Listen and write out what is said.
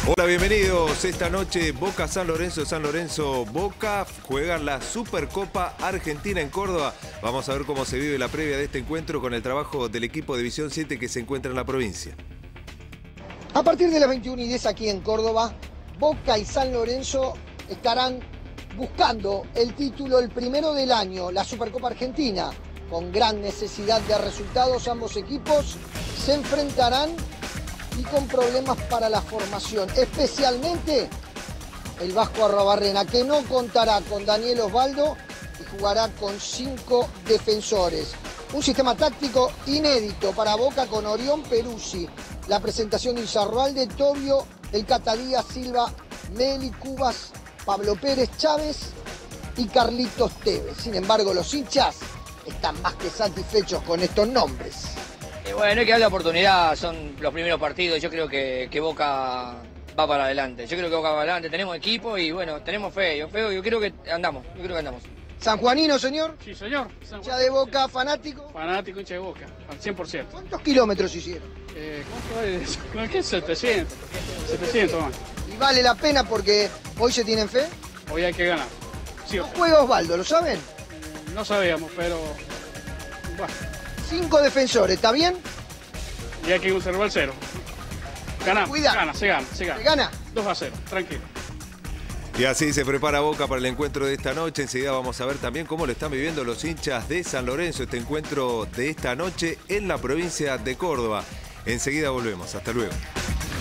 Hola, bienvenidos. Esta noche Boca San Lorenzo Boca juegan la Supercopa Argentina en Córdoba. Vamos a ver cómo se vive la previa de este encuentro con el trabajo del equipo de División 7 que se encuentra en la provincia. A partir de las 21:10 aquí en Córdoba, Boca y San Lorenzo estarán buscando el título, el primero del año, la Supercopa Argentina. Con gran necesidad de resultados, ambos equipos se enfrentarán y con problemas para la formación, especialmente el Vasco Arruabarrena, que no contará con Daniel Osvaldo y jugará con 5 defensores. Un sistema táctico inédito para Boca con Orión Peruzzi, la presentación de Izarralde, Tobio, el Catadía, Silva, Meli, Cubas, Pablo Pérez, Chávez y Carlitos Tevez. Sin embargo, los hinchas están más que satisfechos con estos nombres. Bueno, hay que dar la oportunidad, son los primeros partidos, yo creo que Boca va para adelante, yo creo que Boca va para adelante, tenemos equipo y bueno, tenemos fe, yo creo que andamos, ¿Sanjuanino, señor? Sí, señor. ¿Hincha de Boca, fanático? Fanático, hincha de Boca, al 100%. ¿Cuántos kilómetros hicieron? ¿Cuánto es? ¿Con qué? 700. 700 más. ¿Y vale la pena porque hoy se tienen fe? Hoy hay que ganar. Sí, No juega Osvaldo, ¿lo saben? no sabíamos, pero bueno, 5 defensores, ¿está bien? y hay que conservar el cero. Ganamos, Cuidado. se gana. ¿Se gana? 2-0, tranquilo. Y así se prepara Boca para el encuentro de esta noche. Enseguida vamos a ver también cómo lo están viviendo los hinchas de San Lorenzo, este encuentro de esta noche en la provincia de Córdoba. Enseguida volvemos. Hasta luego.